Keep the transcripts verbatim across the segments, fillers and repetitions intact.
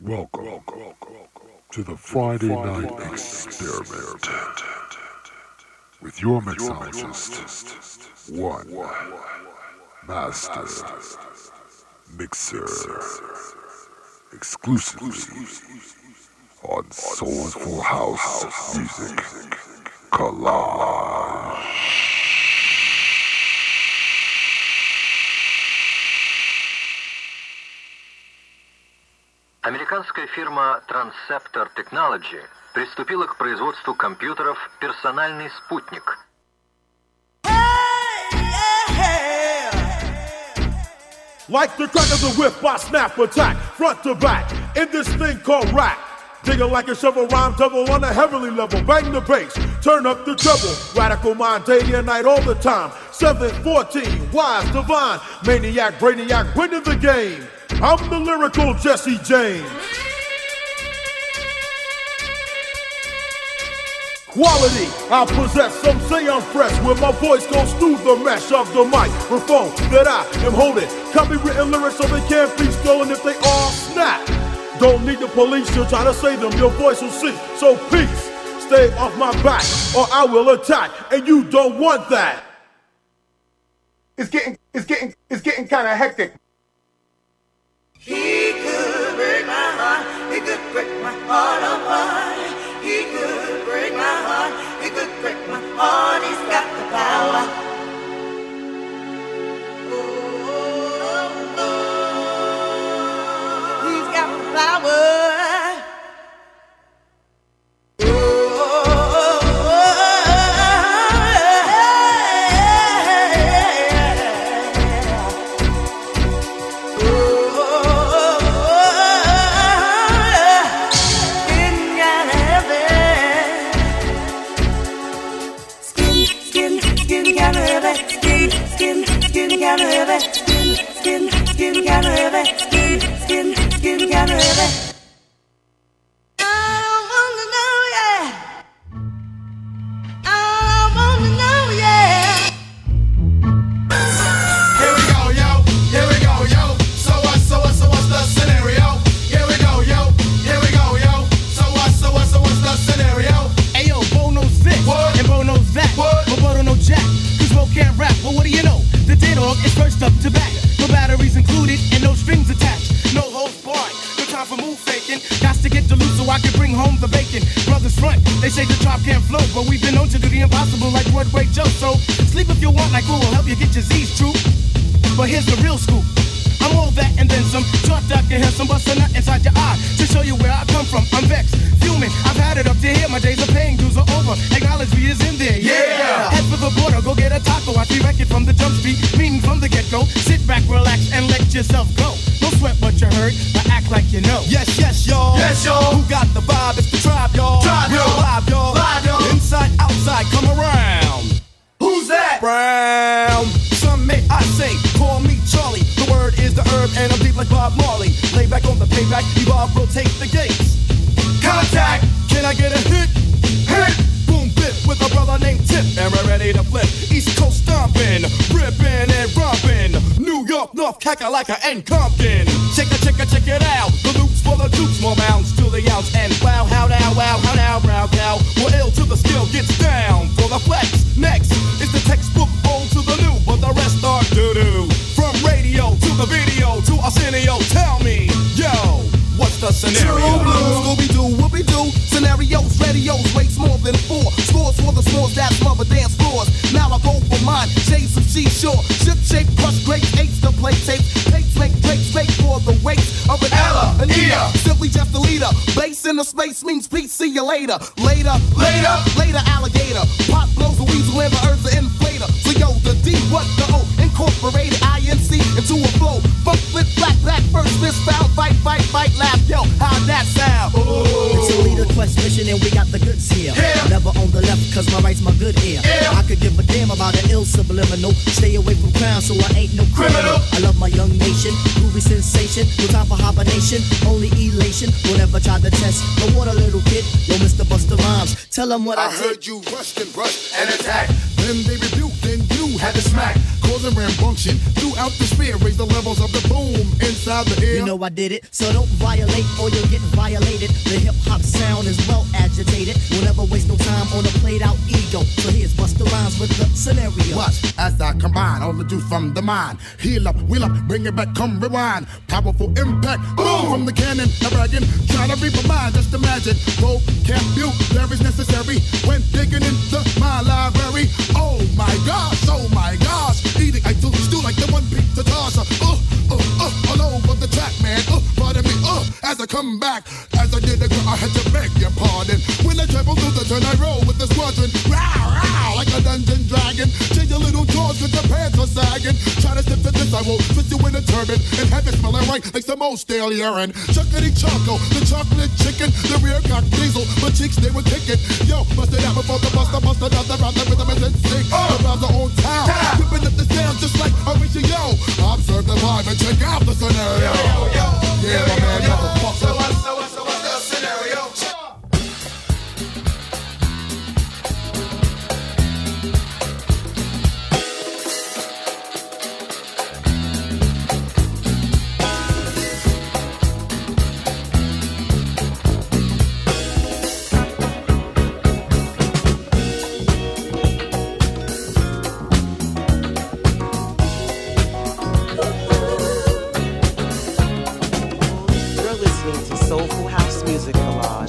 Welcome to the Friday Night Experiment with your mixologist, One Master Mixer, exclusively on Soulful House Music Collage. Американская фирма Transceptor Technology приступила к производству компьютеров «Персональный спутник». Like the crack of the whip, I snap attack, front to back, in this thing called rap. Digging like a shovel, rhyme double on a heavenly level. Bang the bass, turn up the treble. Radical mind, day and night, all the time. seven fourteen, wise, divine, maniac, brainiac, winning the game. I'm the lyrical Jesse James. Quality, I possess, some say I'm fresh, where my voice goes through the mesh of the microphone that I am holding. Copywritten lyrics so they can't be stolen if they all snap. Don't need the police to try to say them, your voice will cease. So peace, stay off my back, or I will attack, and you don't want that. It's getting, it's getting, it's getting kind of hectic. He could break my heart, he could break my heart apart. He could break my heart, he could break my heart, he's got the power. Oh, oh, oh. He's got the power. Kakalaka and Compton. Check it, check it, check it out. The loops for the troops, more bounds to the ounce. And wow, how now, wow, how now, brown cow. Well, ill to the skill gets down for the flex. Next is the textbook old to the new, but the rest are doo-doo. From radio to the video to Arsenio, tell me, yo, what's the scenario? Scooby-Doo, whoopie-doo. Scenarios, radios, rates more than four. Scores for the scores that mother dance floors. Now I go for mine, shades of seashore. Ship shape, crush great eights to play tape. Tapes make breaks, fake for the weights of an Ella, an Ea. Simply just a leader. Base in the space means peace, see you later. Later, later, later alligator. Pop blows a weasel in the earth's an inflator. So yo, the D, what the O, incorporated I N C into a flow. Funk, flip, black, black, first fist found, fight, fight, fight, laugh. Yo, how'd that sound? Ooh. It's a leader quest mission and we got the goods here. Yeah. Never on the left cause my right's my good ear. Yeah. I could give a damn about an ill subliminal. Stay away from crime so I ain't no criminal. I love my young nation, groovy sensation. No time for hibernation, only elation. Whatever tried to test, the water little kid. Yo, Mister Busta Rhymes, tell them what I, I did. heard you rushed and rushed and attacked. Then they rebuked and you had to smack, causing rambunction throughout the sphere. Raise the levels of the boom inside the ear. You know I did it, so don't violate or you'll get violated. The hip hop sound is well agitated. We'll never waste no time on a played out ego. So here's Busta Rhymes with the scenario. Watch as I combine all the juice from the mind. Heal up, wheel up, bring it back, come rewind. Powerful impact, boom from the cannon. Now bragging, trying to reap a mind. Just imagine, vocabulary is necessary when digging into my library. Oh my gosh, oh my gosh. Eating, I do stew like the one beat to toss. Uh, uh, uh, all over the track, man. Uh, pardon me, uh, as I come back. As I did the girl, I had to beg your pardon. When I travel through the turn, I roll with the squadron. Row, row, like a dungeon dragon. Change your little jaws cause your pants are sagging. Try to step to this, I will put you in a turban and have it smelling right like some old stale urine. Chuckity choco, the chocolate chicken, the rear cock diesel, my cheeks they were kicking. Yo, bust it out before the buster, buster, down the round, the rhythm is in sync. Around the old town, whipping up the sound just like a reaching yo. Observe the vibe and check out the scenario. Yeah, my man, motherfucker. So what's, so what's, so what's the scenario? Soulful House Music Collage.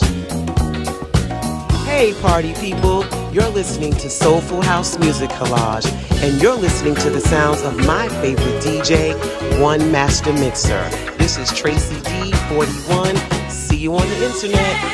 Hey party people, you're listening to Soulful House Music Collage, and you're listening to the sounds of my favorite D J, OneMasterMixer. This is Tracy D forty-one. See you on the internet.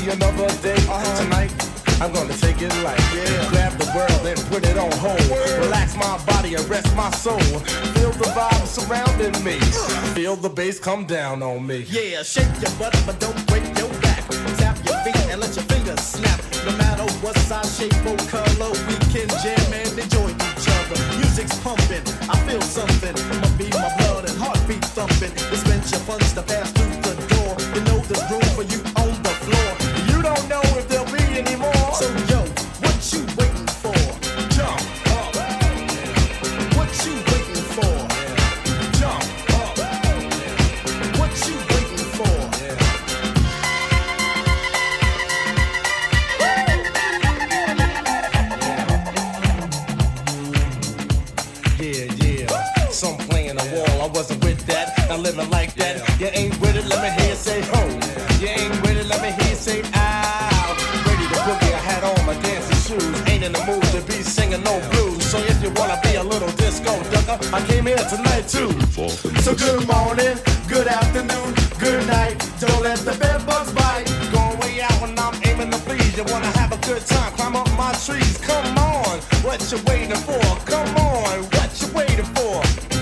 be another day. Uh-huh. Tonight, I'm gonna take it light. Yeah. Grab the world and put it on hold. Word. Relax my body and rest my soul. Feel the vibe surrounding me. Feel the bass come down on me. Yeah, shake your butt, but don't break your back. Tap your feet and let your fingers snap. No matter what size, shape, or color, we can jam and enjoy each other. Music's pumping, I feel something. My beat, my blood, and heartbeat thumping. It's meant your funds to pass through the door. You know there's room for you on the floor. You don't know if there'll be any more. So yo, what you waiting for? Jump up. What you waiting for? Jump up. What you waiting for? Yeah, yeah. Some playing the wall, I wasn't with that. I'm living like that. You ain't with it, let me hear you say ho. You ain't with it, let me hear you say ow. Ready to boogie, I had on my dancing shoes. Ain't in the mood to be singing no blues. So if you wanna be a little disco ducker, I came here tonight too. So good morning, good afternoon, good night. Don't let the bed bugs bite. Going way out when I'm aiming to please. You wanna have a good time, climb up my trees. Come on, what you waiting for? Come on, what you waiting for?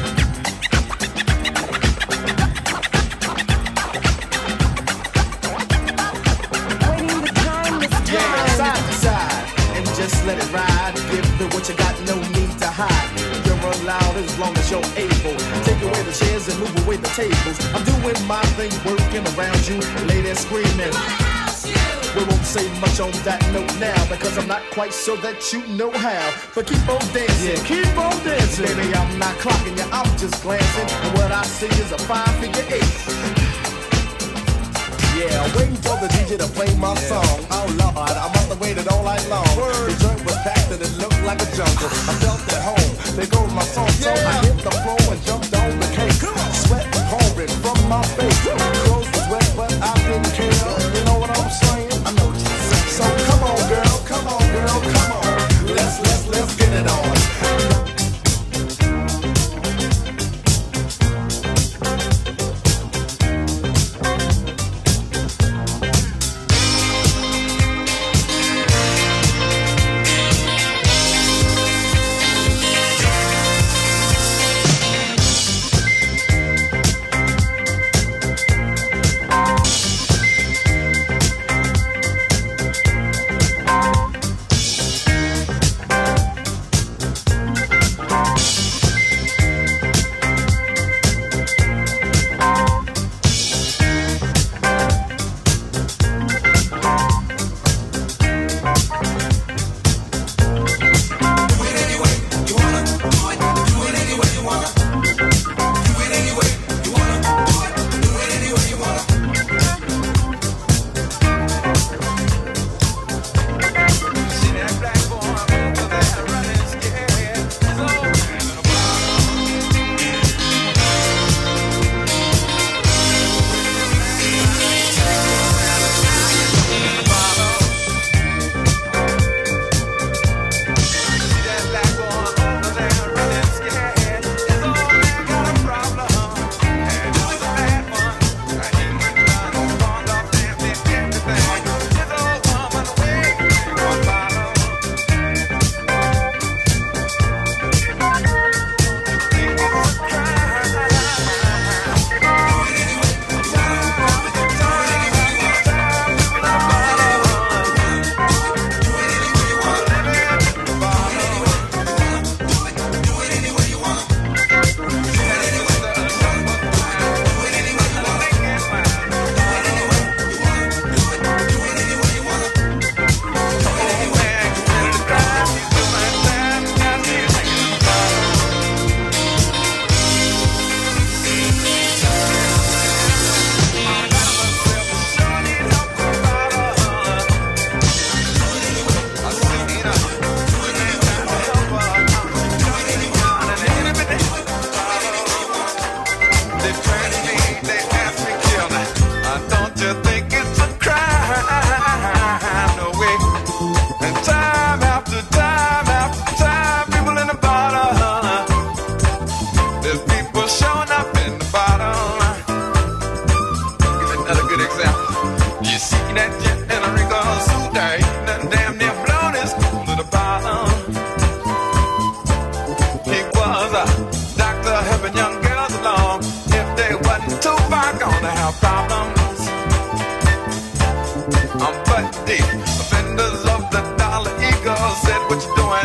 Yeah, side to side, and just let it ride. Give it what you got, no need to hide. You're allowed as long as you're able. Take away the chairs and move away the tables. I'm doing my thing, working around you. Ladies screaming. We won't say much on that note now, because I'm not quite sure that you know how. But keep on dancing, Yeah, keep on dancing. baby. I'm not clocking you, I'm just glancing. And what I see is a five-figure eight. Yeah, waiting for the D J to play my song. Oh Lord, I must have waited all night long. The joint was packed and it looked like a jungle. I felt at home. There goes my song, so I hit the floor and jumped on the cake. Sweat pouring from my face. Clothes was wet, but I didn't care. You know what I'm saying? I know what you're saying. So come on, girl, come on, girl, come on. Let's let's let's get it on.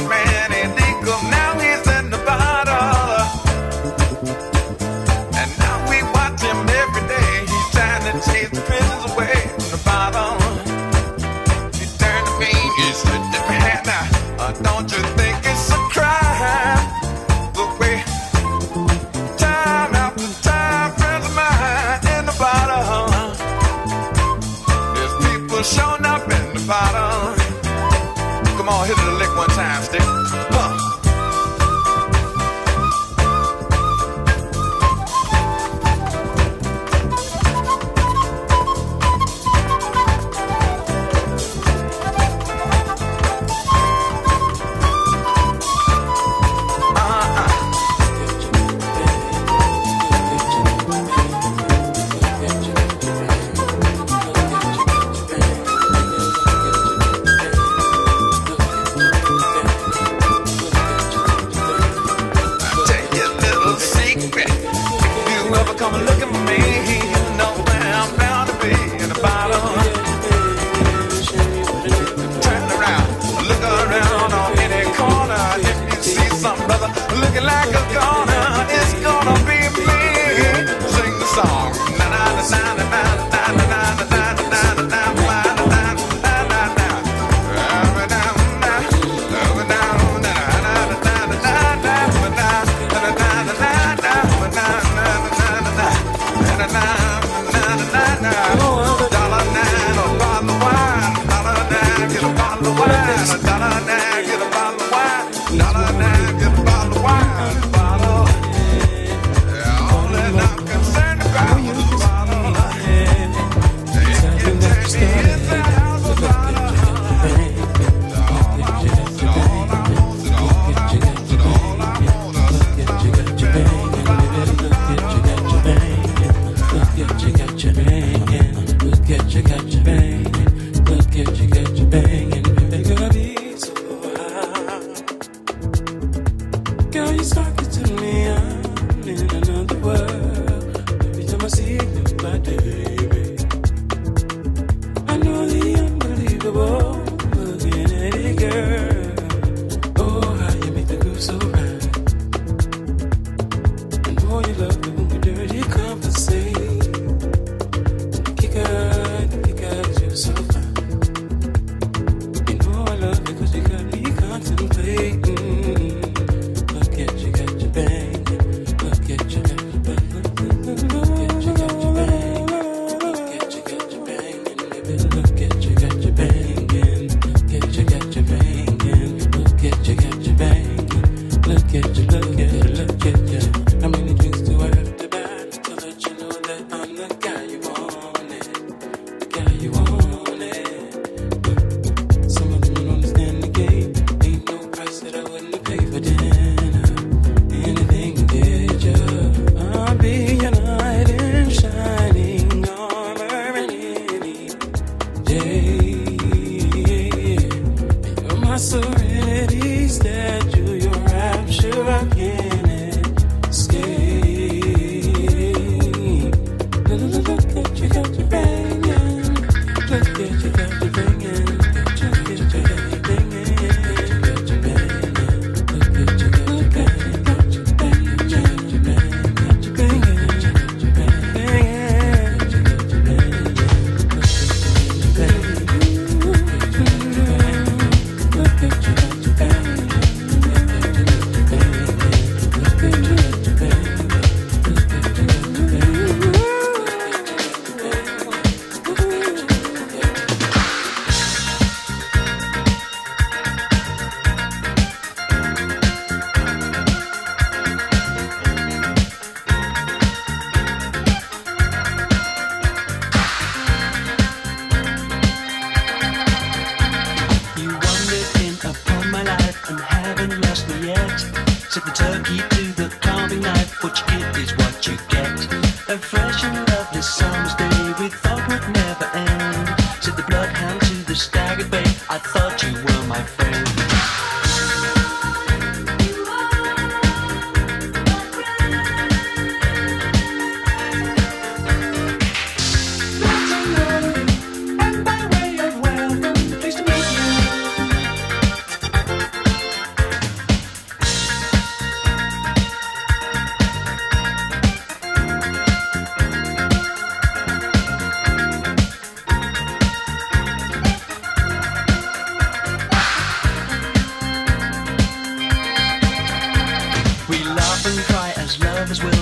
white man illegal. Now he's in the bottle. And now we watch him every day. He's trying to chase the prisons away from the bottle. He turned to me, he said, now, uh, don't you think it's a crime? The way time after time, friends of mine in the bottle. There's people showing up in the bottle. Come on, hit it a lick one time, stick. Huh. Come and look at me, you know where I'm bound to be in the bottle. Turn around, look around on any corner. If you see some brother looking like a goner, it's gonna be me. Sing the song. Na na na na na na na na na na na na na.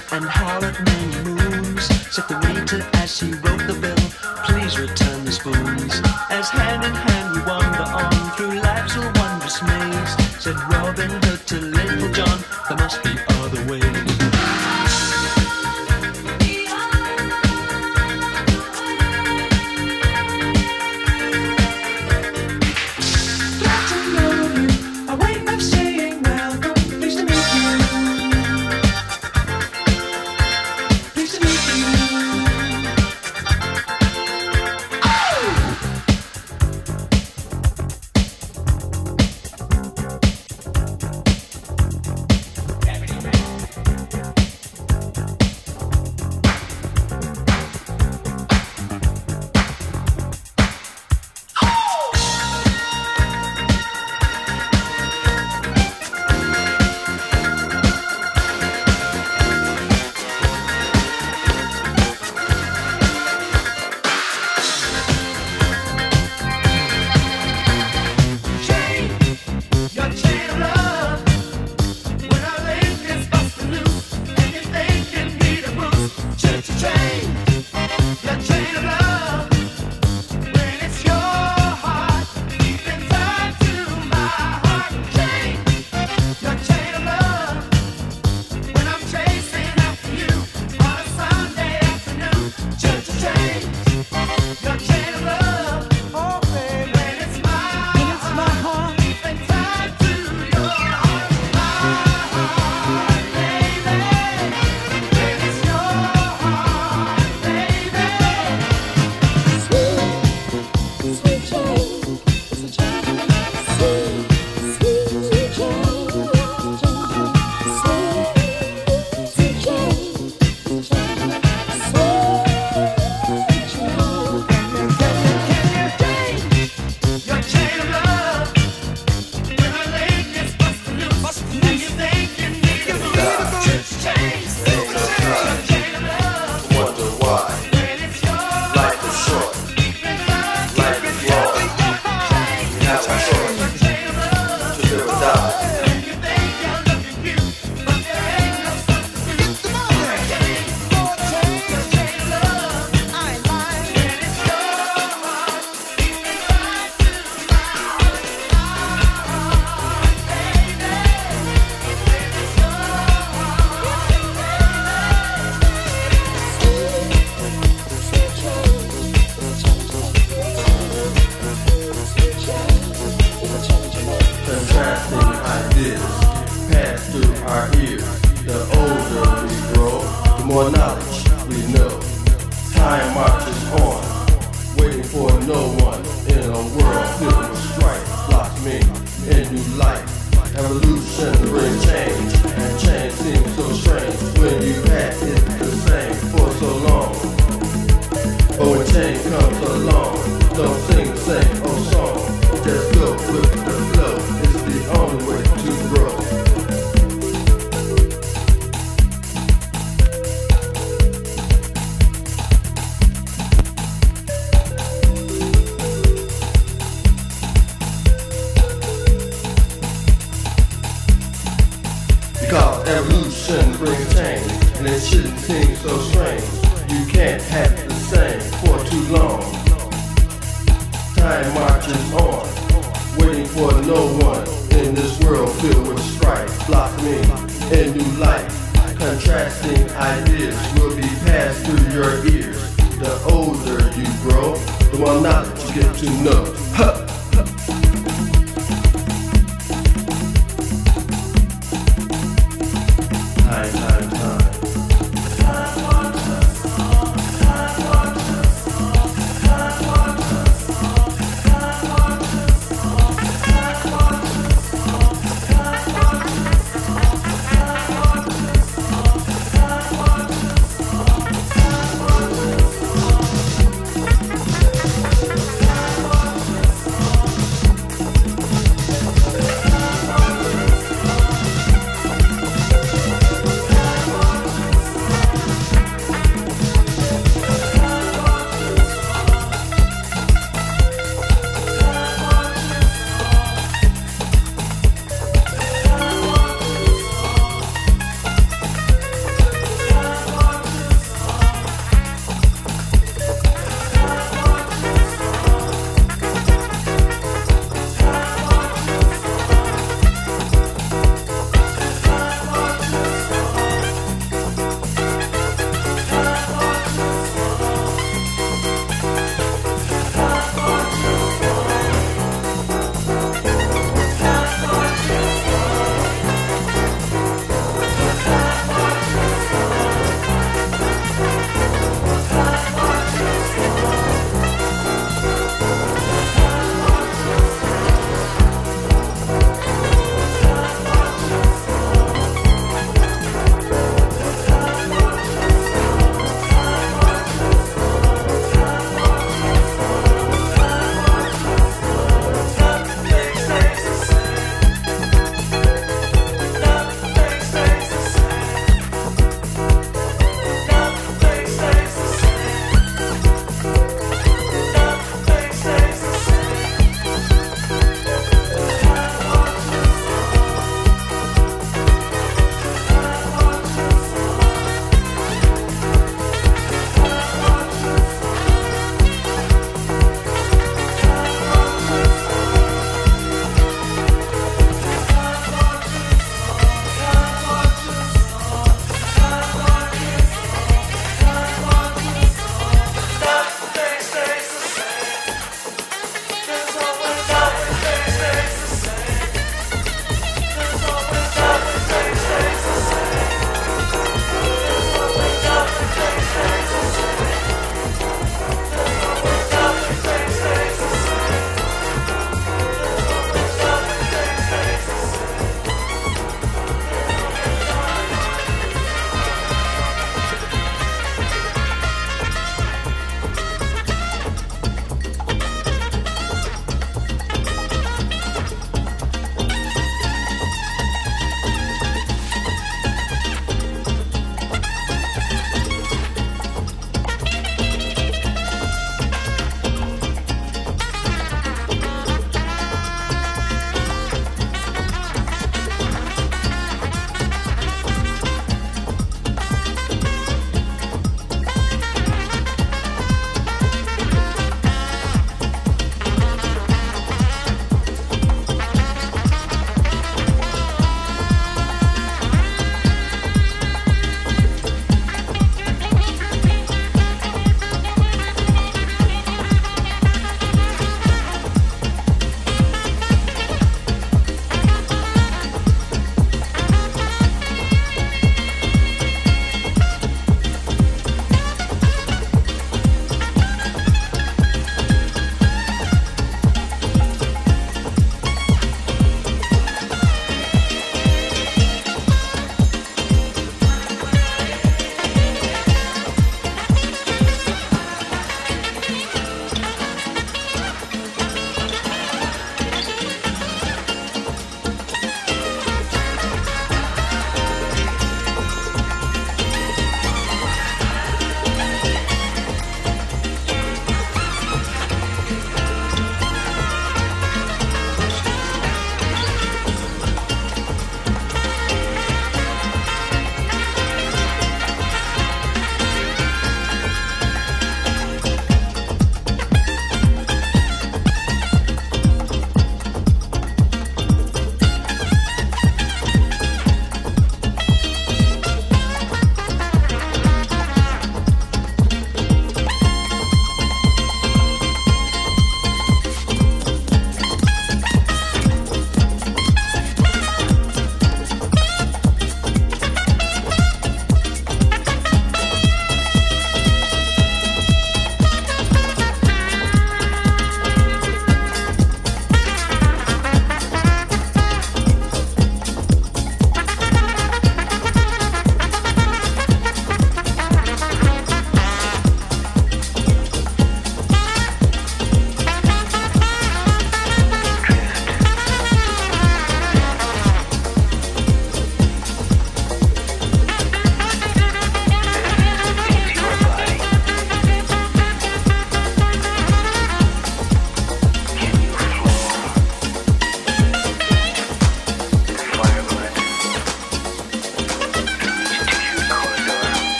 and howl at many moons. Said the waiter as he wrote the bill, please return the spoons. As hand in hand we wander on through life's a wondrous maze. Said Robin Hood to Little John, there must be other ways.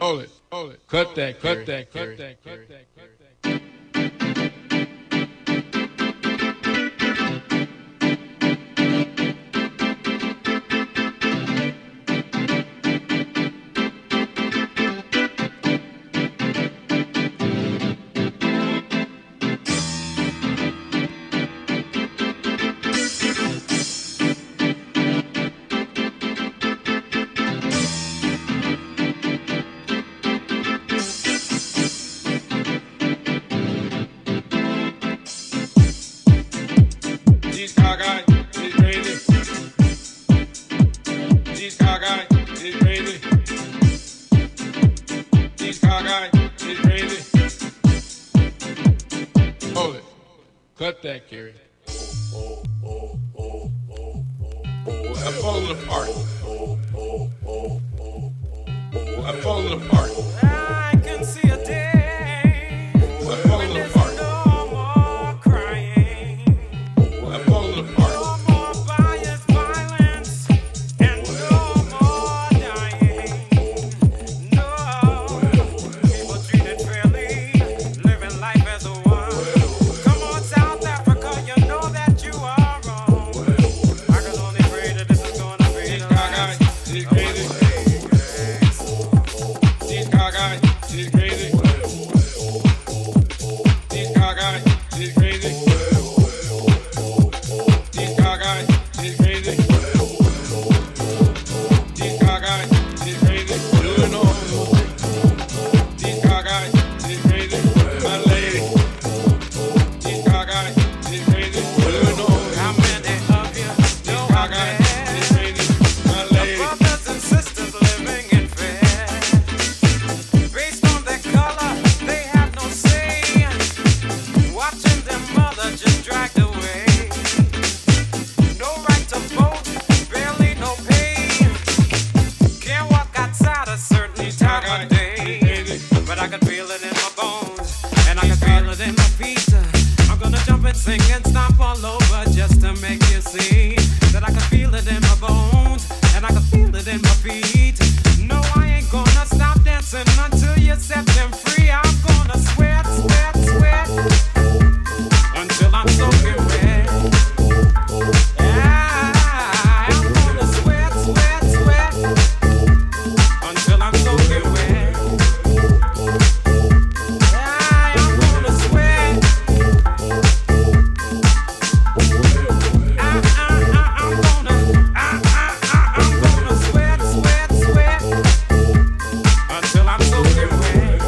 hold it, hold it. Cut that, cut that, cut that, cut that, cut that. Cut that, Gary. I'm falling apart. I'm falling apart. I can see a day. I'm falling apart. No more crying. I'm falling apart. No more violence, violence, and no more dying. No, people treated fairly, living life as a one. Come on, South Africa, you know that you are wrong. I can only pray that this is gonna be the last. She's crazy. She's gaga. She's crazy. She's gaga. She's crazy. She's gaga. She's crazy. She's gaga. She's crazy. Doing all. She's gaga. She's crazy. My lady. She's gaga. She's crazy. Doing all. How many of you know out there? She's crazy. My lady. Brothers and sisters living in fear. Based on their color, they have no say. Watching their mother just dragged away. No right to vote, barely no pay. Can't walk outside a certain time of day. But I can feel it in my bones, and I can feel it in my feet. I'm gonna jump and sing and stomp all over just to make you see that I can feel it in my bones, and I can feel it in my feet. No, I ain't gonna stop dancing until you set them free. I'm gonna sweat, sweat, sweat until I'm soaking wet. Ah, I'm gonna sweat, sweat, sweat until I'm soaking wet. Ah, I'm gonna sweat. Ah, ah, ah, I'm gonna, ah, ah, ah, I'm gonna sweat, sweat, sweat until I'm soaking wet.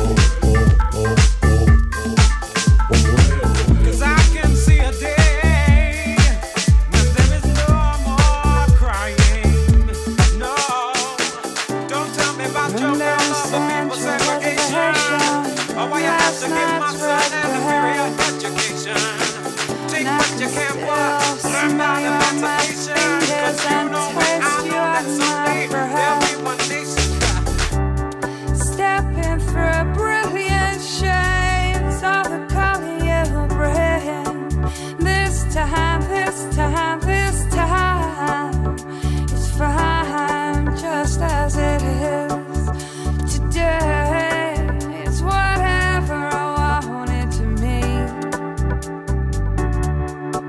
'Cause I can see a day when there is no more crying. No, don't tell me about your love for people segregation, or why you have to give my son an inferior education. Take what you can, but learn about emancipation. 'Cause you know what I know, that someday there'll be one nation. Stepping through brilliant shades of the color you bring. This time, this time, this time, it's fine just as it is. Today, it's whatever I want it to mean.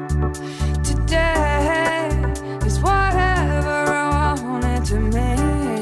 Today is whatever I want it to mean.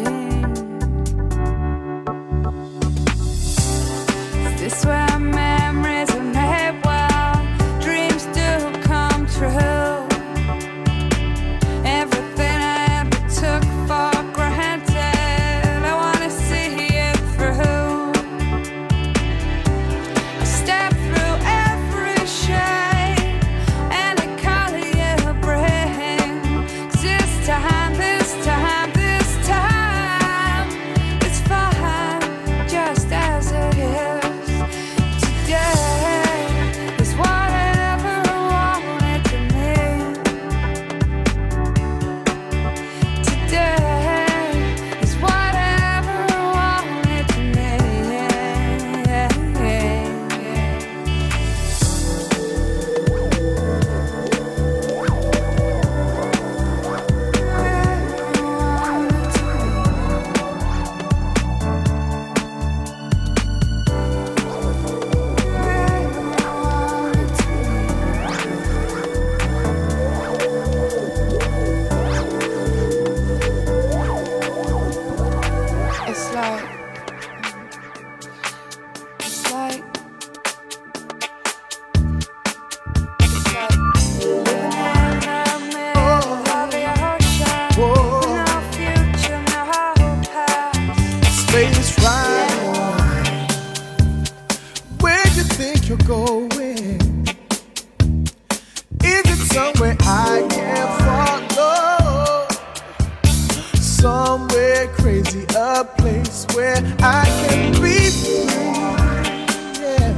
somewhere I can follow, somewhere crazy, a place where I can be free. Yeah,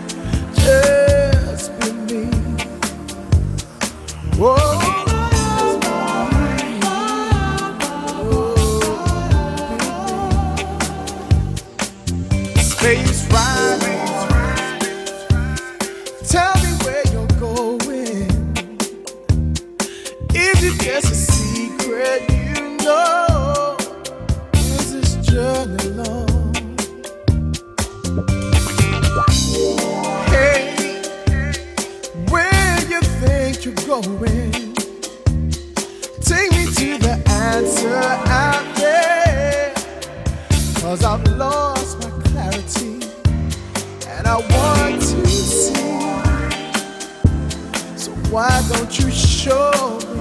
just be me. Whoa. Space riding, tell me where you're going. Is it just a secret you know? Is this journey long? Hey, where you think you're going? Take me to the answer out there, 'cause I've lost my clarity and I want to see. So why don't you show me?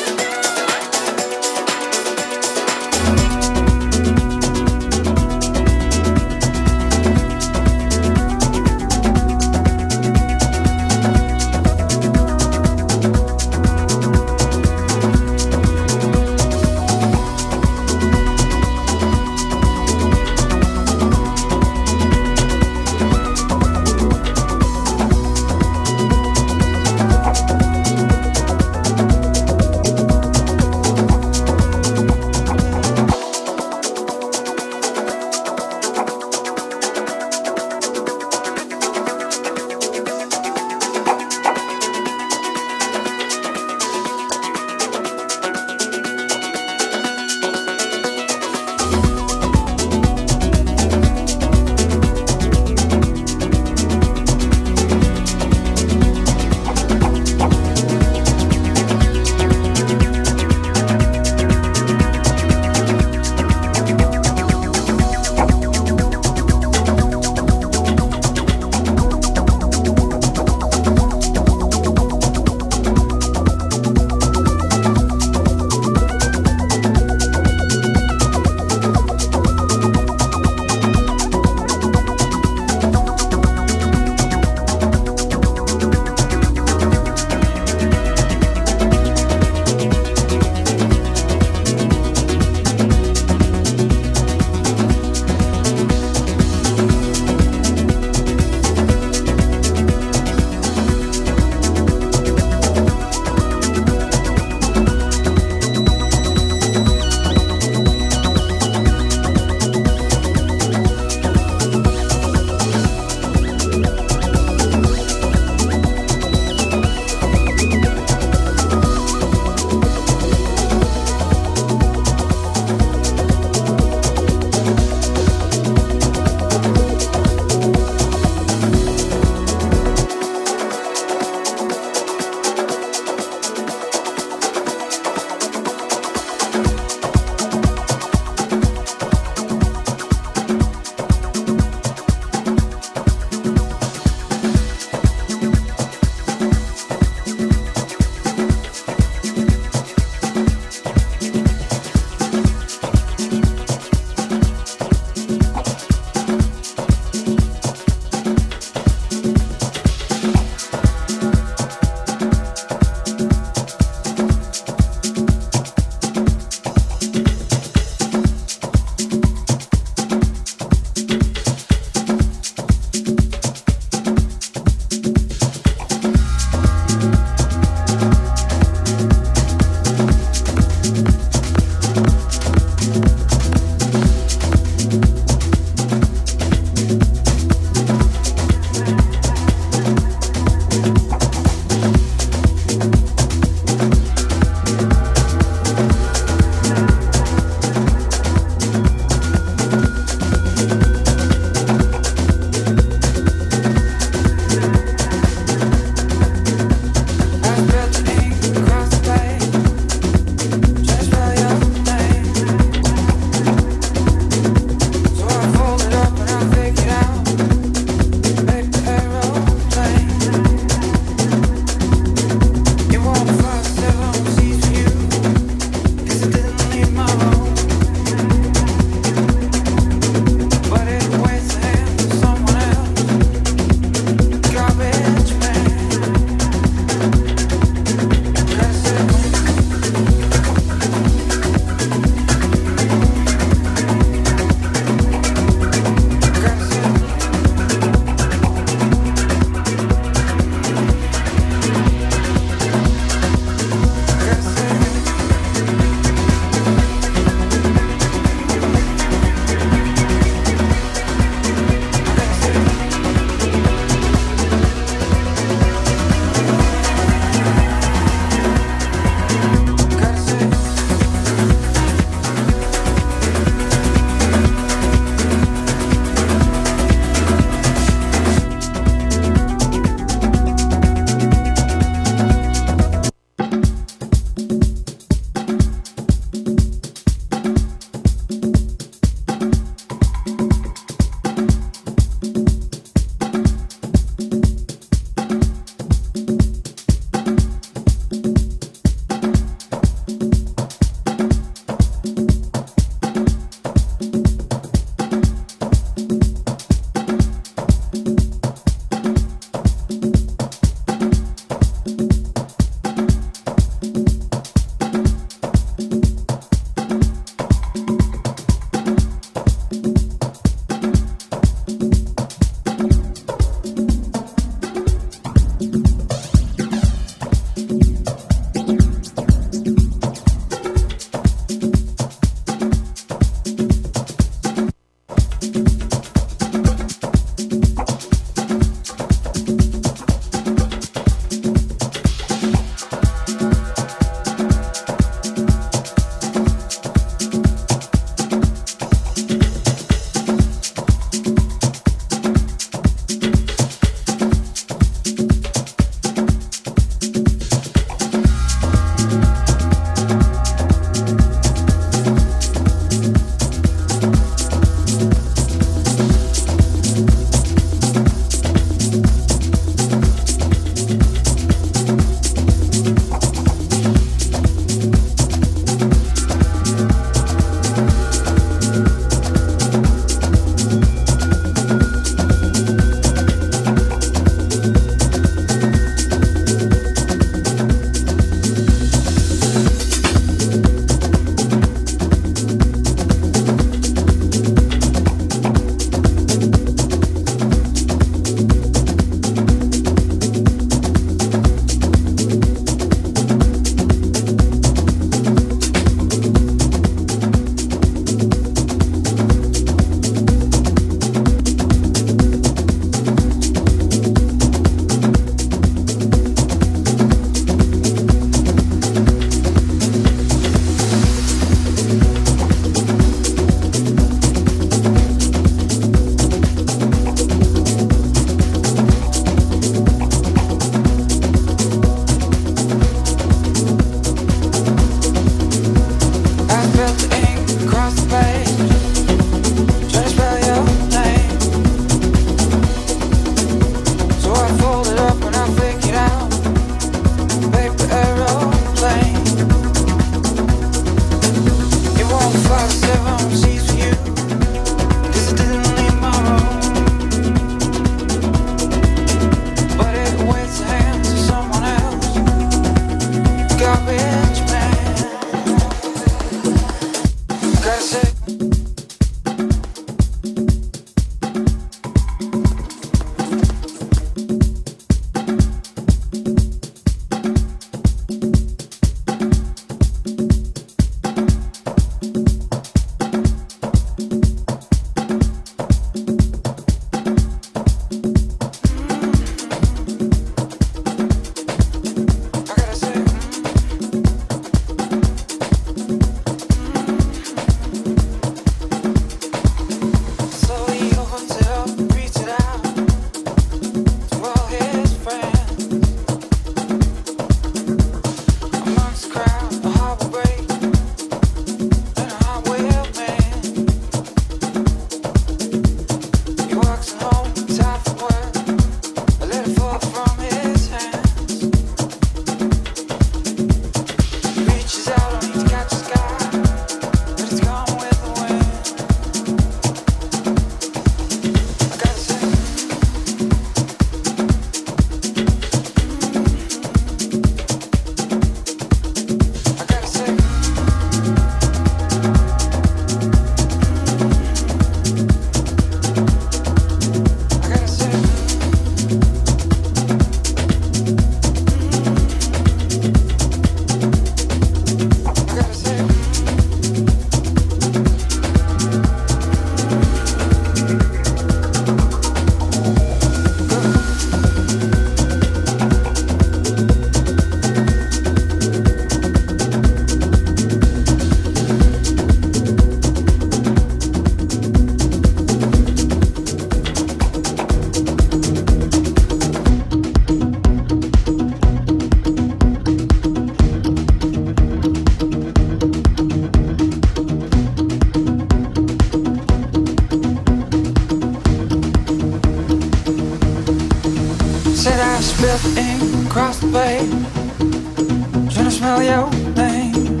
Spill the ink across the page, trying to smell your name.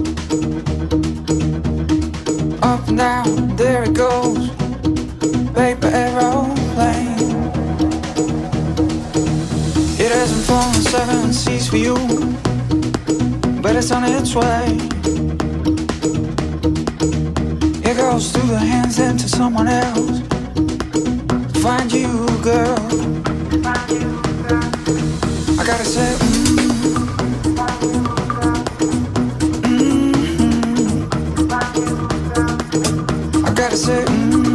Up and down, there it goes, paper aeroplane. It hasn't fallen seven seas for you, but it's on its way. It goes through the hands into someone else to find you, girl. I gotta say, mm, mm, I gotta say, mm,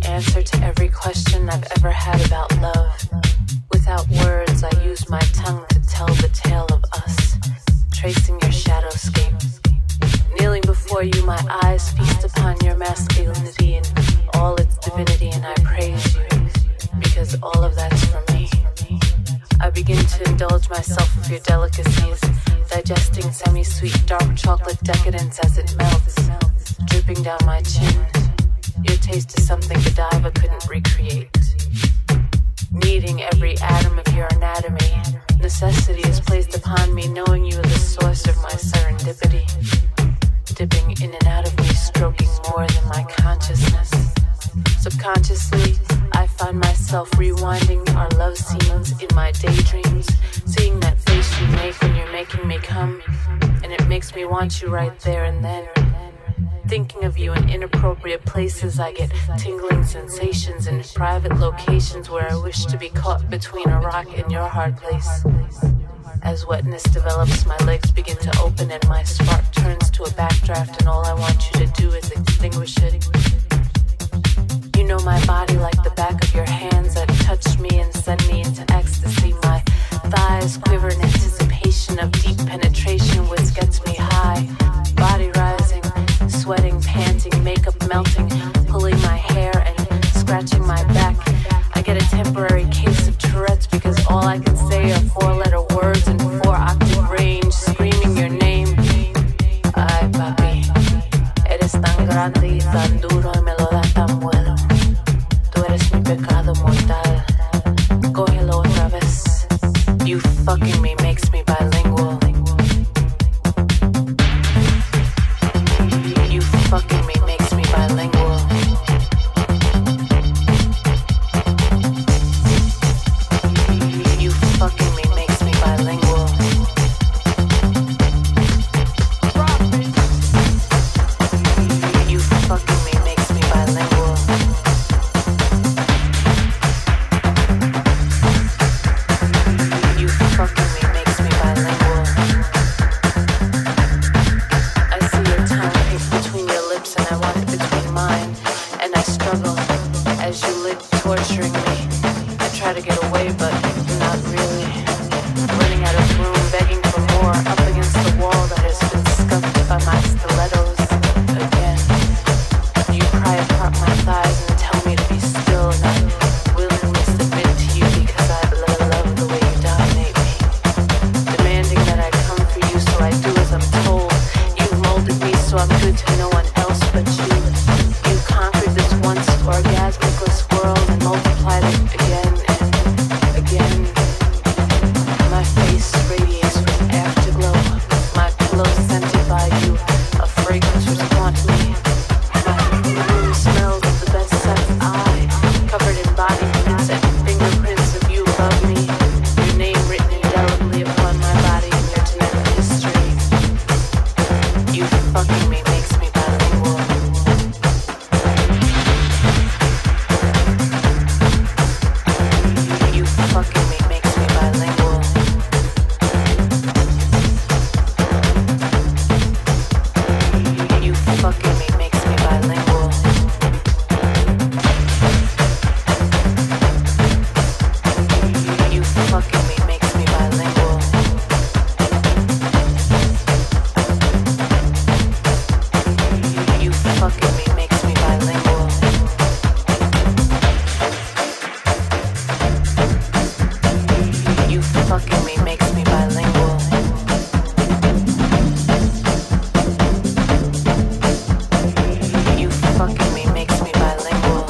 answer to every question I've ever had about love. Without words, I use my tongue to tell the tale of us, tracing your shadowscape. Kneeling before you, my eyes feast upon your masculinity and all its divinity, and I praise you, because all of that's for me. I begin to indulge myself with your delicacies, digesting semi-sweet dark chocolate decadence as it melts, dripping down my chin. Your taste is something Godiva couldn't recreate. Needing every atom of your anatomy, necessity is placed upon me, knowing you are the source of my serendipity. Dipping in and out of me, stroking more than my consciousness. Subconsciously, I find myself rewinding our love scenes in my daydreams, seeing that face you make when you're making me come, and it makes me want you right there and then. Thinking of you in inappropriate places, I get tingling sensations in private locations where I wish to be caught between a rock and your hard place. As wetness develops, my legs begin to open and my spark turns to a backdraft, and all I want you to do is extinguish it. You know my body like the back of your hands that touch me and send me into ecstasy. My thighs quiver in anticipation of deep penetration, which gets me high. Body rising, sweating, panting, makeup melting, pulling my hair and scratching my back. I get a temporary case of Tourette's because all I can say are four-letter words in four-octave range, screaming your name. Ay, papi, eres tan grande y tan duro y me lo das tan bueno. Tú eres mi pecado mortal. Cógelo otra vez. You fucking me makes me bilingual. You fucking me makes me bilingual. You fucking me makes me bilingual. You fucking me makes me bilingual. You fucking me makes me bilingual. I see your tongue pick between your lips and I want it between mine, and I struggle as you lick, torturing me. I try to get away, but not really. Running out of room, begging for more, up against the wall that has been scuffed by my stilettos again. You pry apart my thighs and tell me to be still, and I willingly submit to you because I love the way you dominate me. Demanding that I come for you, so I do as I'm told. You've molded me so I'm good to no one else but you. You conquered this once orgasmicless world and multiplied it again and again. My face radiates with afterglow. My pillow scented by you, a fragrance which haunts me. My room smells of the best scent I, covered in body prints and fingerprints of you above me. Your name written indelibly upon my body and your genetic history. You fucking me makes me bilingual. You fucking me makes me bilingual. You fucking me makes me bilingual. You fucking me makes me bilingual. You fucking me makes me bilingual. You fucking me makes me bilingual. You fucking me makes me bilingual.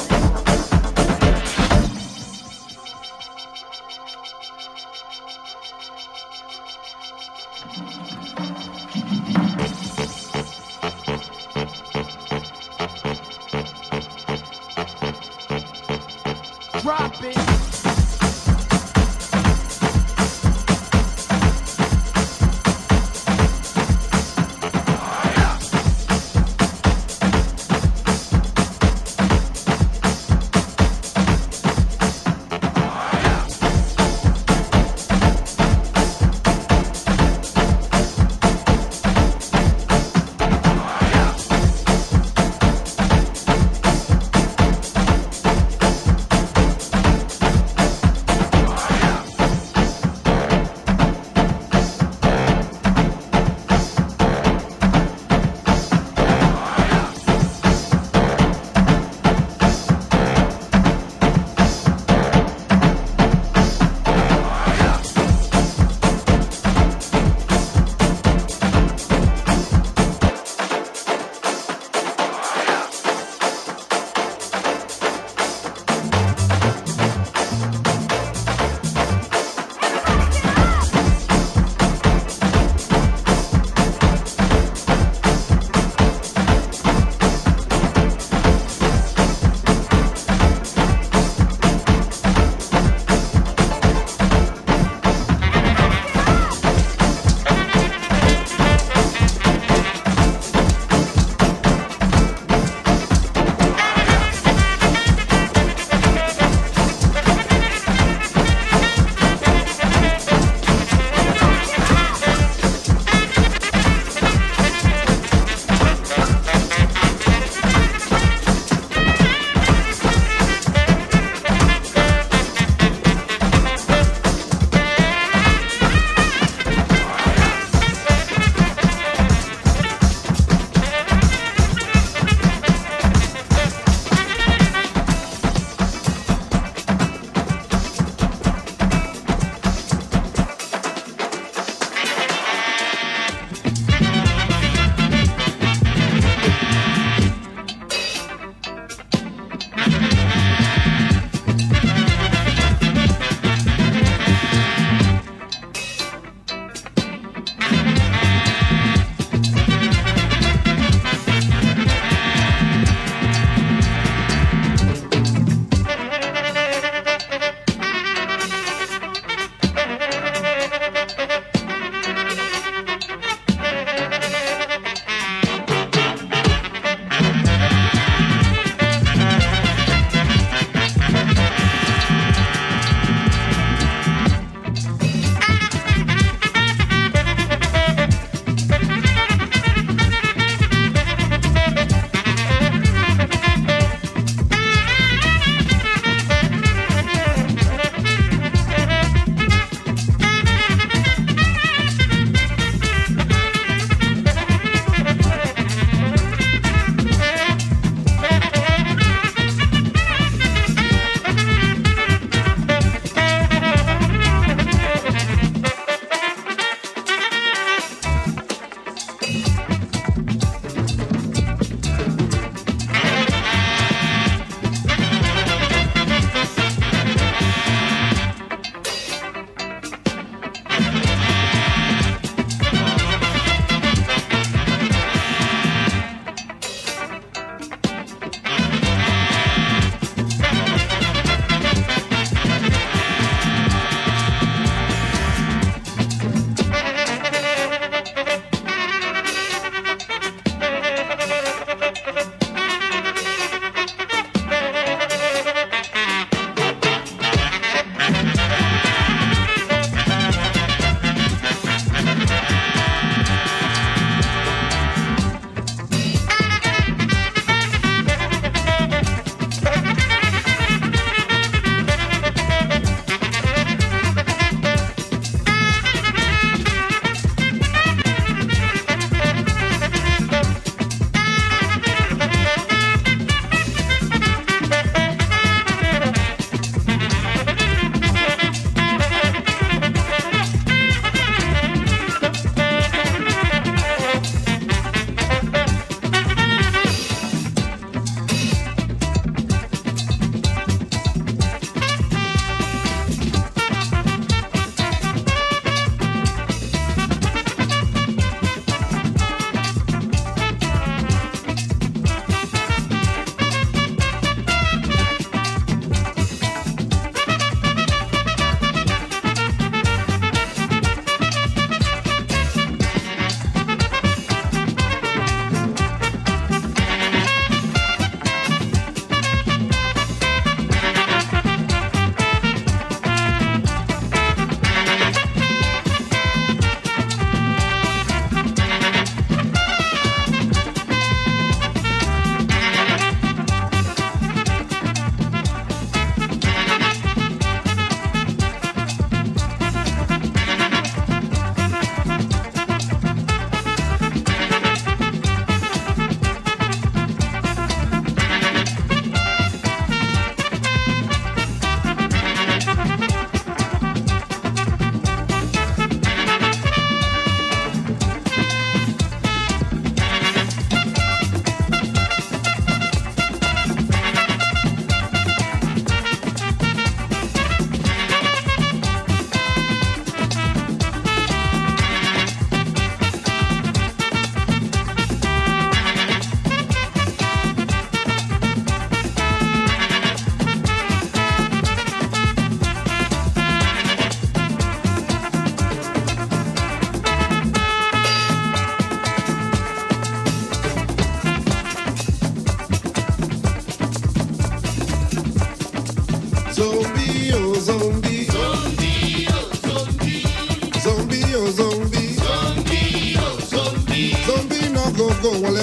Drop it.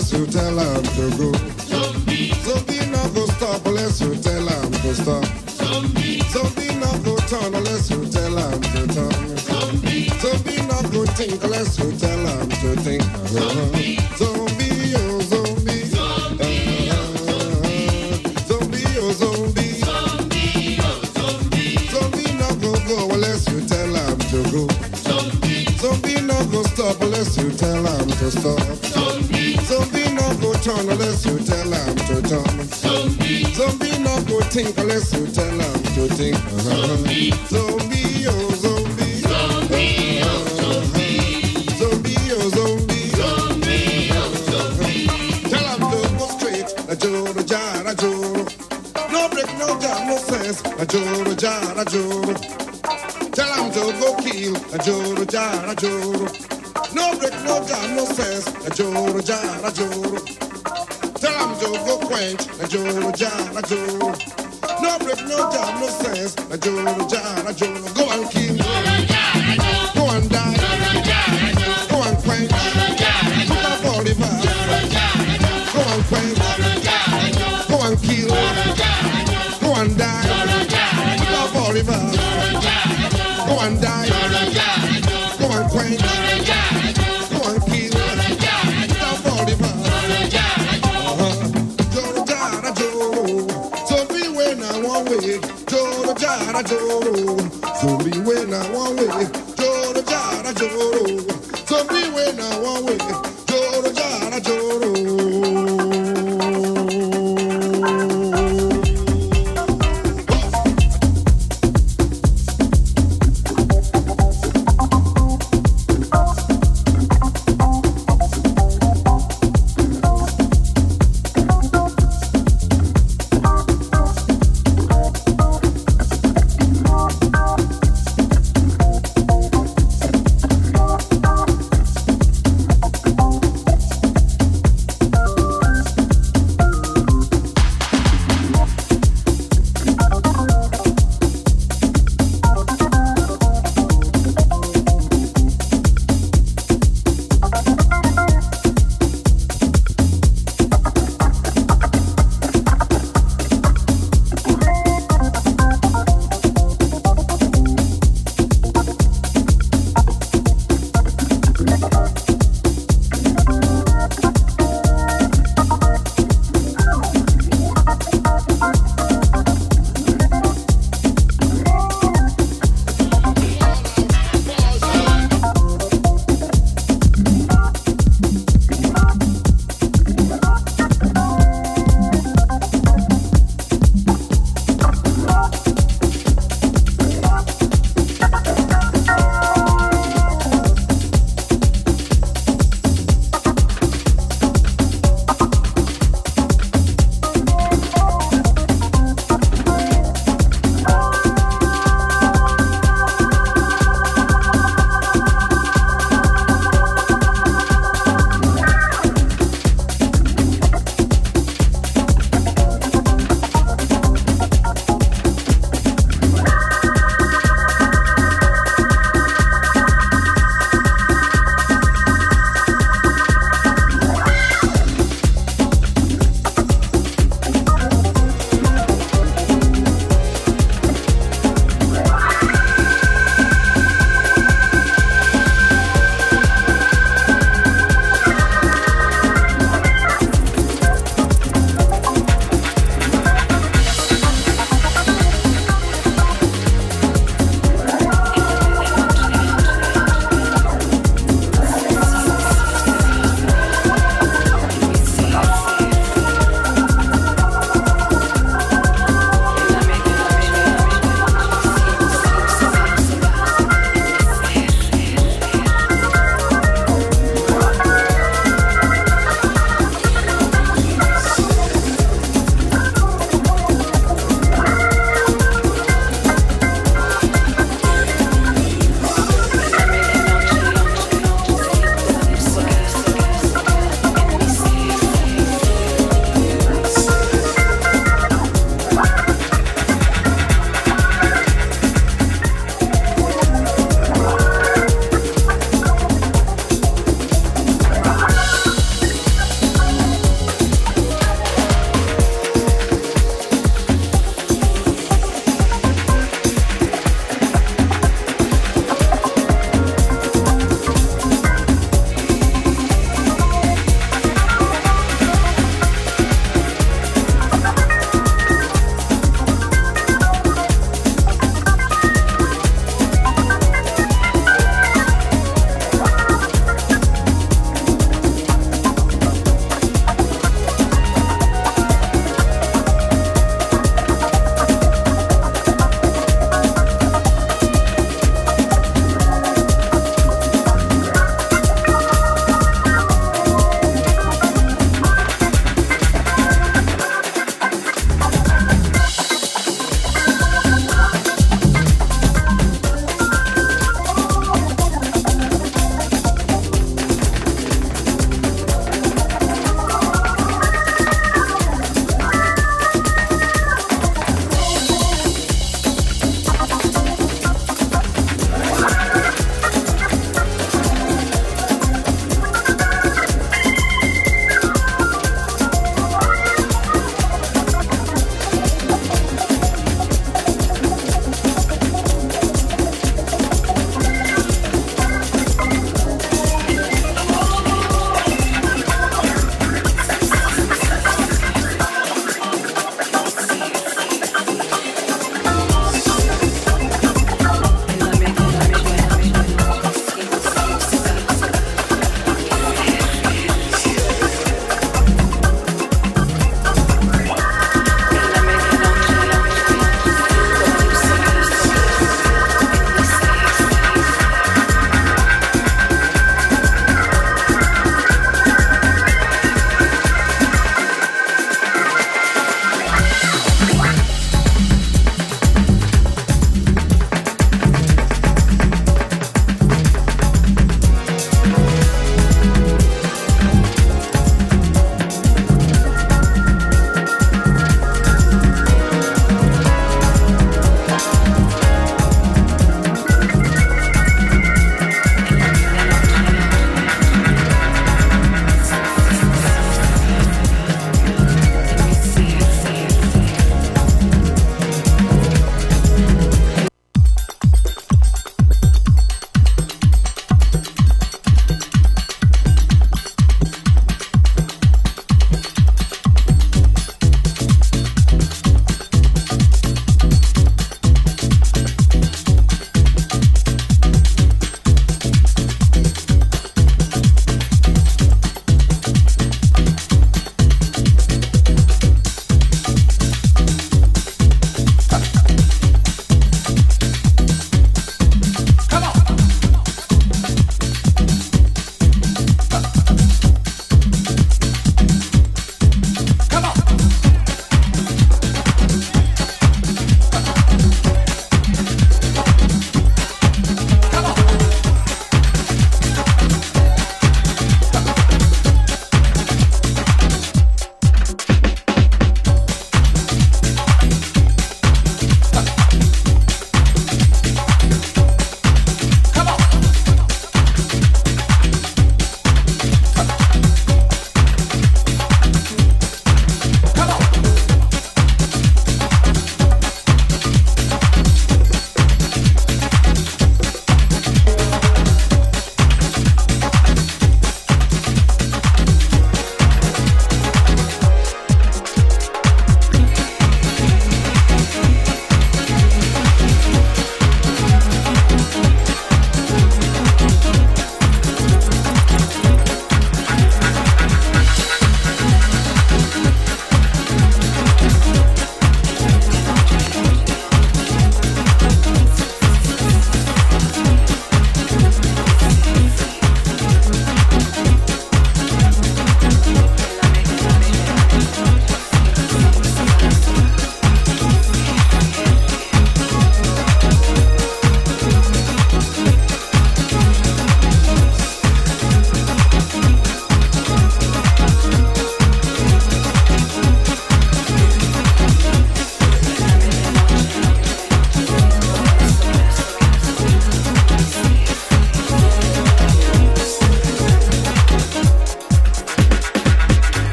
unless you tell him to go. Zombie not go stop unless you tell him to stop. Zombie not go turn unless you tell him to turn. Zombie not go think unless you tell him to think. Zombie, oh zombie. Zombie, oh zombie. Zombie not go go unless you tell him to go. Zombie not go stop unless you tell him to stop. Zombie not go turn unless you tell him to turn. Zombie not go think unless you tell him to think. Zombie, zombie, oh zombie. Zombie, oh zombie. Zombie, oh zombie. Zombie, oh zombie. Tell him to go straight. A joro, jara, joro. No break, no jam, no sense. A joro, jara, joro. Tell him to go kill. A joro, jara, joro. No break, no jam, no sense. A joro, jara, joro. Tell him to go quench. A joro, jara, joro. No break, no jam, no sense. A joro, jara, joro. Go and kill. Go and die. Go and quench. Put up all the vibes. Go and quench. Go and kill. Go and die. Put up all the vibes. Go and die. Go and quench. Go and kill. Put up all the vibes. Joro, jara, joro. Zombie when I want way. Joro, jara, joro. Zombie when I want way. Joro, jara, joro. Zombie when I want way. Joro, jara, joro. We'll be right back.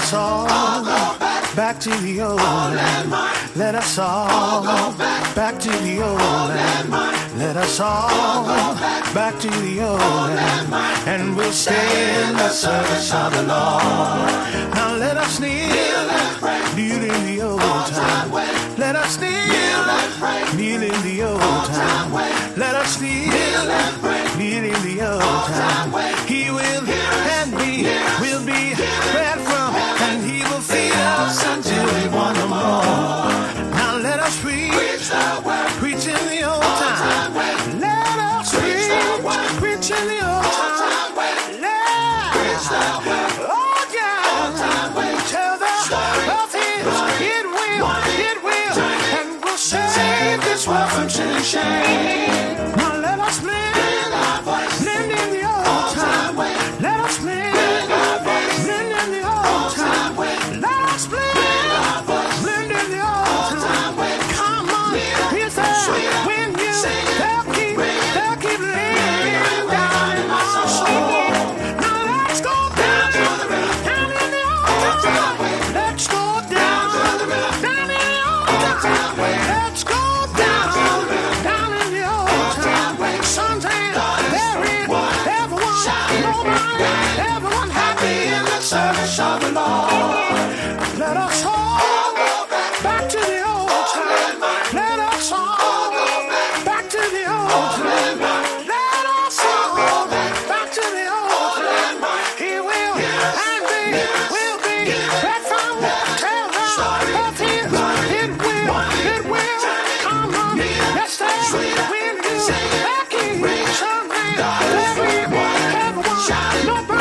us all back to the old land. Let us all back to the old land. Let us all back to the old land. And we'll stay in the service of the Lord. Now let us kneel, kneel in the old time. Let us kneel, kneel in the old time. Let us kneel, kneel in the old time. He will and we will be fed from, and he will feed us until we want no more. Now let us preach, preach in the old time. Let us preach, preach in the old time. Let us, oh yeah, tell the earth it will, it will, and we'll save this world from sin and shame. Now let us blend, blend in the old time. Let us blend, blend in the old time. Let us blend, blend in the old time. Come on, here's that when you they'll keep, they'll keep laying down in my soul. Now let's go down, down in the old time. Let's go down, down in the old time. Let's go down, down in the old time. Sons and buried, everyone, nobody, everyone happy in the service of the Lord. Let us all go back to the old time. Let us all go back to the old time. Let us all back to the old time. He will and we will be back from tell the earth is. It will, it will come on. Yes, there will you back in. Something, everyone, everyone, nobody.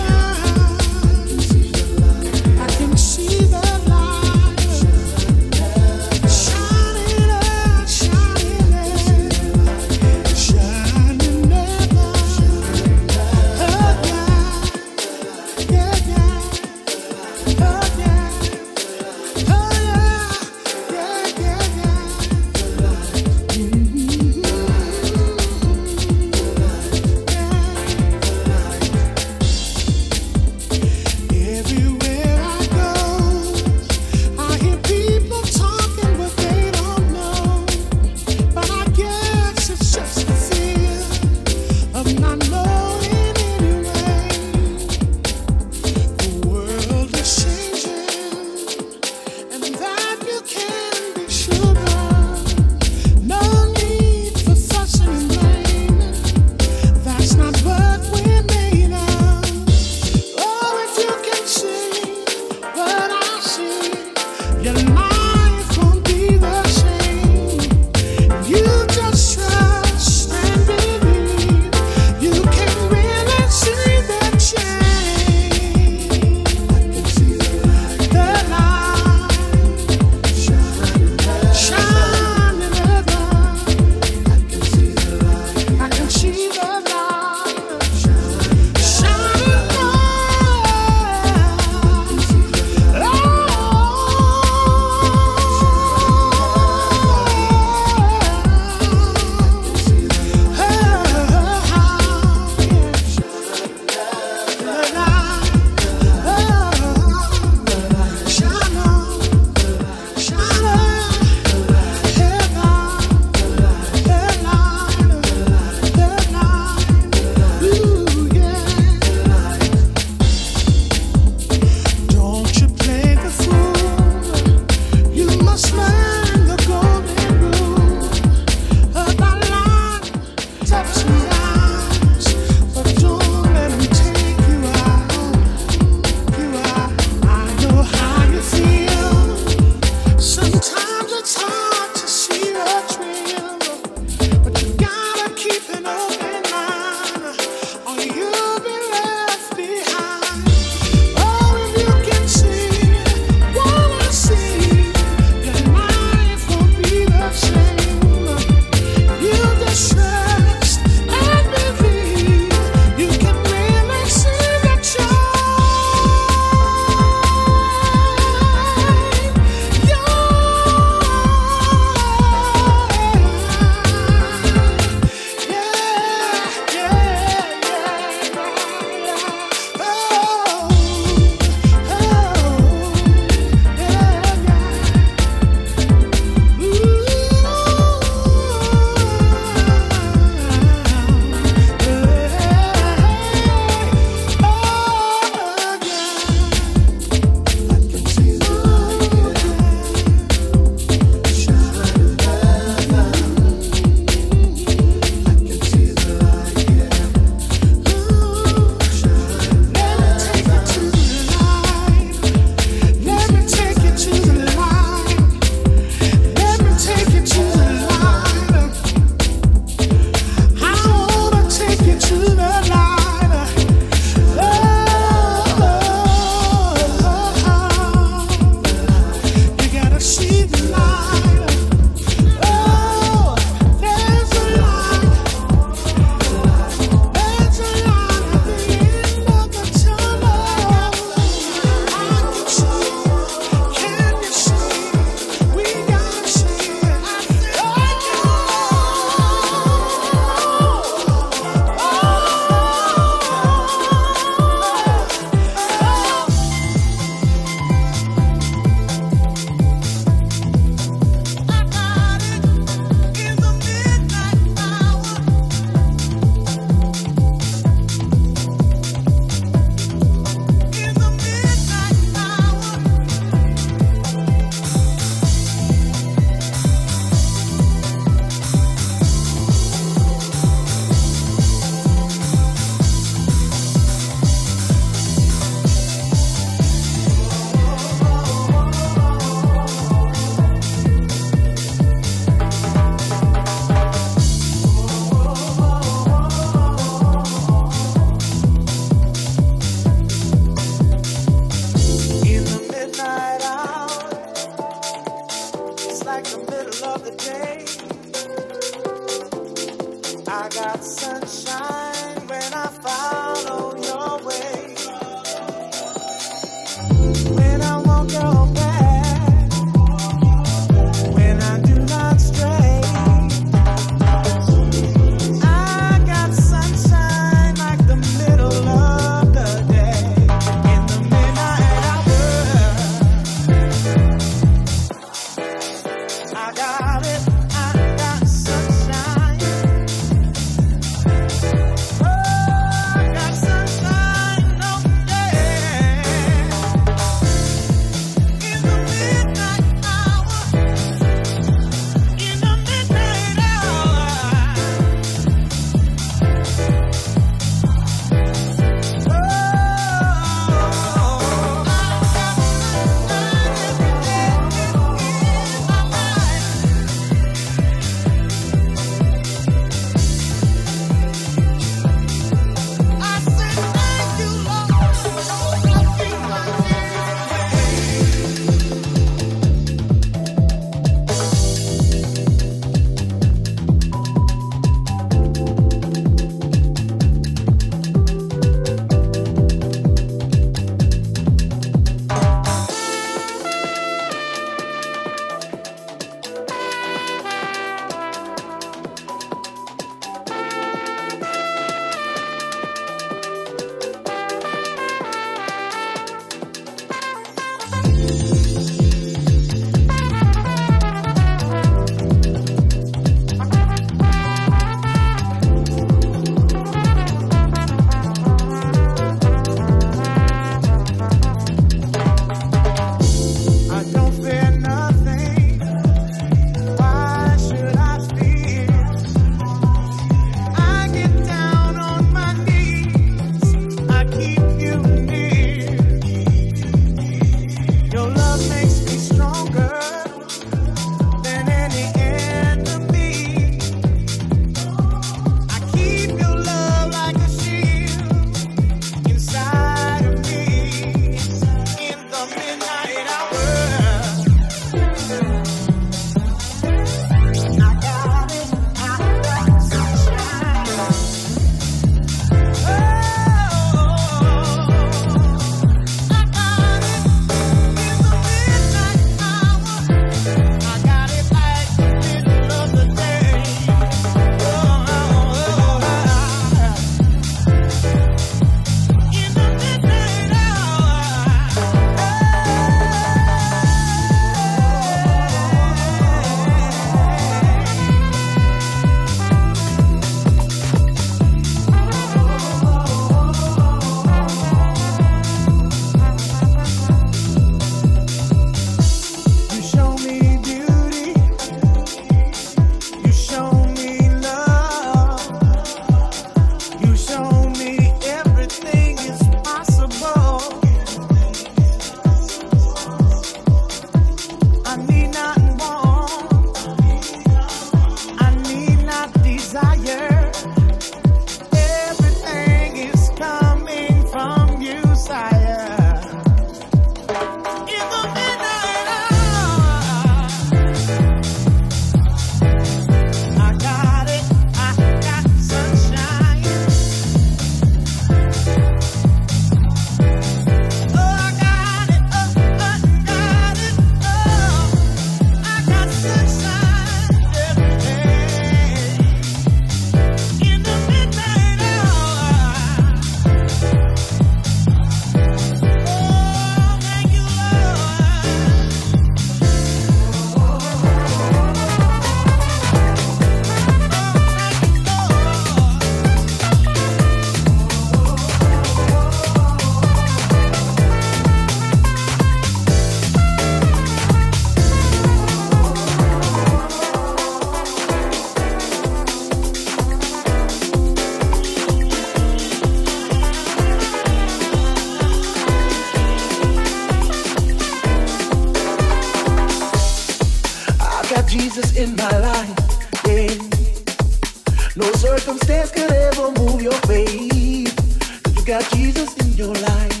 Jesus in my life, yeah. No circumstance could ever move your faith. Cause you got Jesus in your life.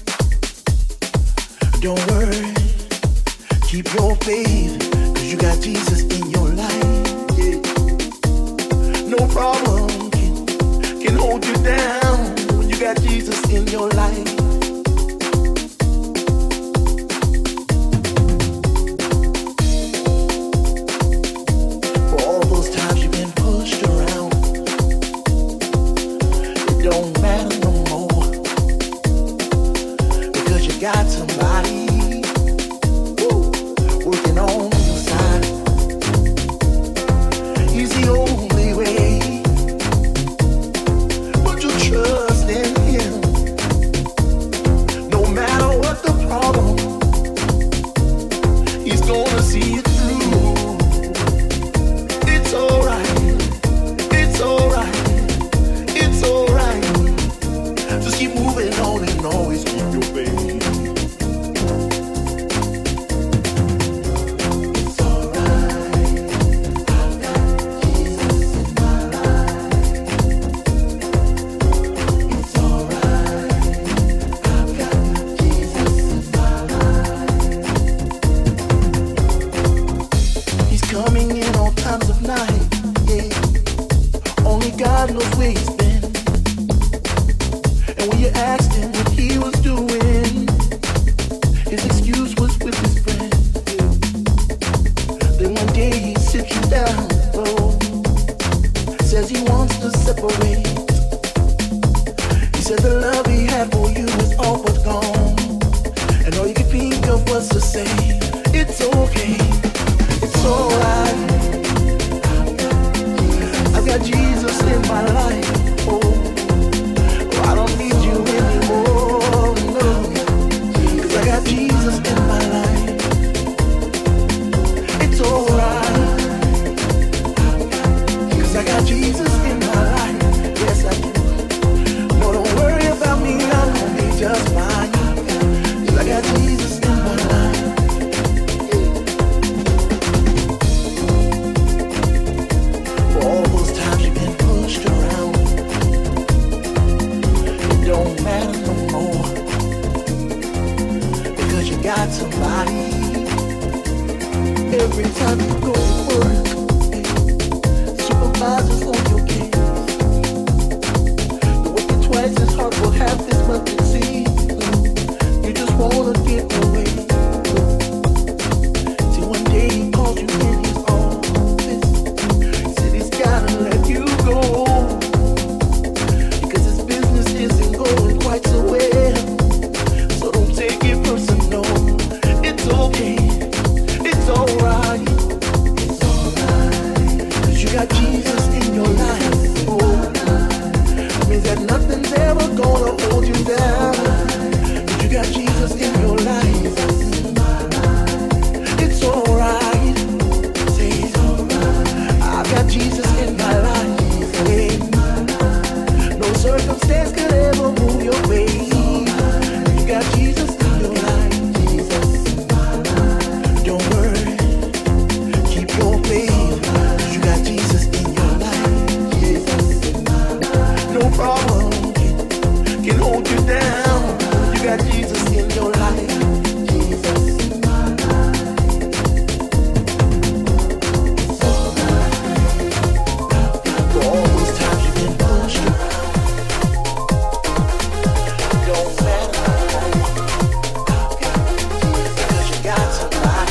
Don't worry, keep your faith. Cause you got Jesus in your life, yeah. No problem can, can hold you down when you got Jesus in your life. Got somebody woo, working on your side. He's the only way. Put your trust in him. No matter what the problem, he's gonna see it through. It's alright, it's alright, it's alright. Just keep moving on and always keep your faith. God knows where he's been. And when you asked him what he was doing, his excuse was with his friend. Then one day he sits you down, bro. Says he wants to separate. He said the love he had for you is all but gone. And all you can think of was to say, it's okay, it's alright. Got Jesus in my life, oh, oh, I don't need you anymore, no, cause I got Jesus in my life, it's alright, cause I got Jesus in my life, yes I do, no, don't worry about me, I'm gonna be just fine, cause I got Jesus in my life. Got somebody. Every time you go to work, supervisors on your case. You're working twice as hard for half as much as see. You just wanna get away. Till one day he calls you in his office. He said he's gotta let you go because his business isn't going quite so well. So don't take it personal. It's okay, it's alright, it's alright. Cause you got Jesus in your life, oh. That means that nothing's ever gonna hold you down. Cause you got Jesus in your life. It's alright, say it's alright. I've got Jesus in my life, yeah. No circumstance could ever move your way. You got Jesus in your life. You got Jesus in your life, yeah. No problem can, can hold you down. You got Jesus in your life. Jesus in my life. For all those times you've been pushed around, don't matter because you got somebody.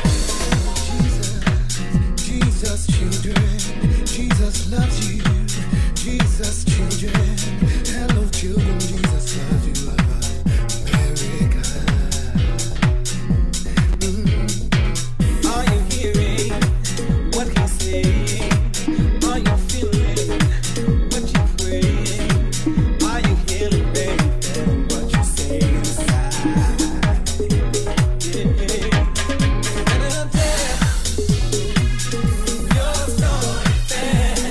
Jesus loves you. Jesus children, hello children, Jesus loves you, America. Mm. Are you hearing what he's saying? Are you feeling what you're praying? Are you hearing, baby, what you say inside? Yeah. And I'll tell your story fast.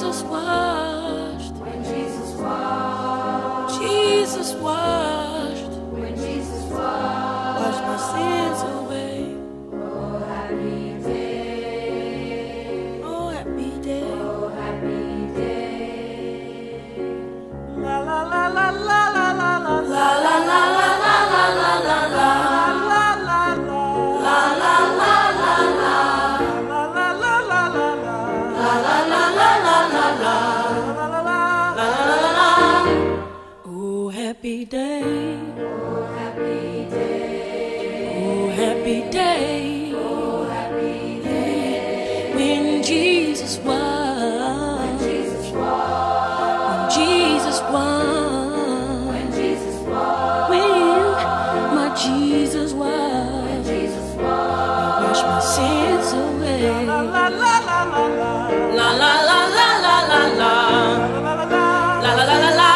Jesus washed, when Jesus washed, Jesus washed, when Jesus washed, washed my sins away. Oh, happy day. Oh, happy day. Oh, happy day. La la la la la la la la la la la la la la la la la. Happy day, oh happy day, oh happy day, oh happy day, when Jesus won, when Jesus won, when Jesus won, when Jesus won, when my Jesus won, when Jesus won, wash my sins away, la la la la la la, la la la la la la la, la la la la la.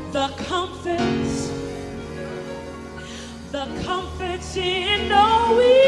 The comforts in knowing